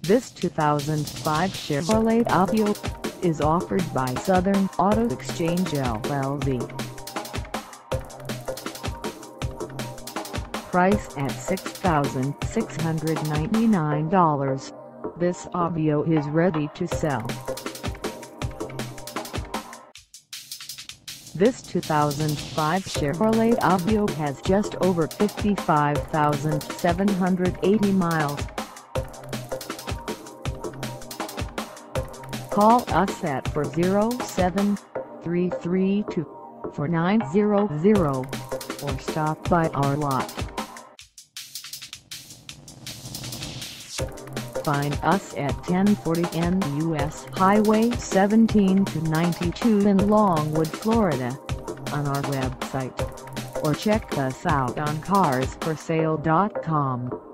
This 2005 Chevrolet Aveo is offered by Southern Auto Exchange LLC. Price at $6,699. This Aveo is ready to sell. This 2005 Chevrolet Aveo has just over 55,780 miles. Call us at 407-332-4900 or stop by our lot. Find us at 1040 NUS Highway 17-92 in Longwood, Florida, on our website, or check us out on carsforsale.com.